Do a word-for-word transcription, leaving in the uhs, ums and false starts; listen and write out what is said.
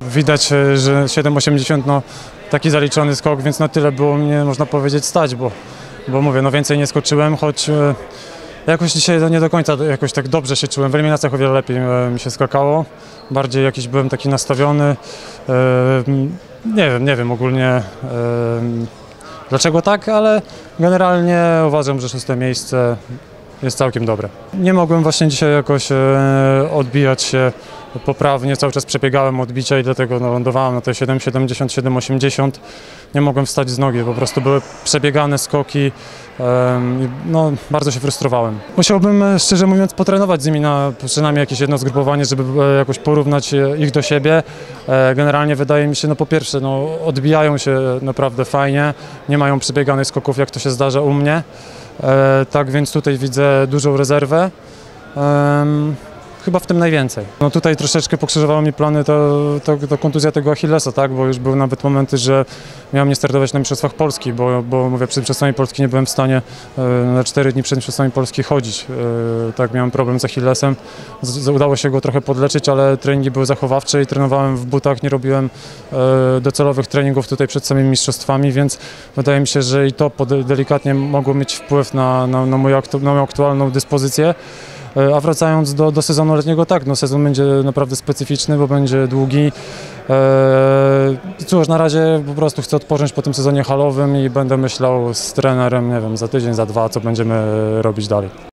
widać, że siedem osiemdziesiąt, no taki zaliczony skok, więc na tyle było mnie, można powiedzieć, stać, bo, bo mówię, no więcej nie skoczyłem, choć jakoś dzisiaj nie do końca jakoś tak dobrze się czułem. W eliminacjach o wiele lepiej mi się skakało, bardziej jakiś byłem taki nastawiony, nie wiem, nie wiem ogólnie dlaczego tak, ale generalnie uważam, że szóste miejsce jest całkiem dobre. Nie mogłem właśnie dzisiaj jakoś odbijać się poprawnie, cały czas przebiegałem odbicia i dlatego no, lądowałem na te siedem siedemdziesiąt, siedem osiemdziesiąt. Nie mogłem wstać z nogi, po prostu były przebiegane skoki, no bardzo się frustrowałem. Musiałbym, szczerze mówiąc, potrenować z nimi na przynajmniej jakieś jedno zgrupowanie, żeby jakoś porównać ich do siebie. Generalnie wydaje mi się, no po pierwsze, no, odbijają się naprawdę fajnie, nie mają przebieganych skoków, jak to się zdarza u mnie. Tak więc tutaj widzę dużą rezerwę. Chyba w tym najwięcej. No tutaj troszeczkę pokrzyżowało mi plany to, to, to kontuzja tego Achillesa, tak? Bo już były nawet momenty, że miałem nie startować na Mistrzostwach Polski, bo, bo mówię, przed Mistrzostwami Polski nie byłem w stanie e, na cztery dni przed Mistrzostwami Polski chodzić. E, tak, miałem problem z Achillesem. Z, udało się go trochę podleczyć, ale treningi były zachowawcze i trenowałem w butach, nie robiłem e, docelowych treningów tutaj przed samymi mistrzostwami, więc wydaje mi się, że i to delikatnie mogło mieć wpływ na, na, na, moją, aktu, na moją aktualną dyspozycję. A wracając do, do sezonu letniego, tak, no sezon będzie naprawdę specyficzny, bo będzie długi. Eee, cóż, na razie po prostu chcę odpocząć po tym sezonie halowym i będę myślał z trenerem, nie wiem, za tydzień, za dwa, co będziemy robić dalej.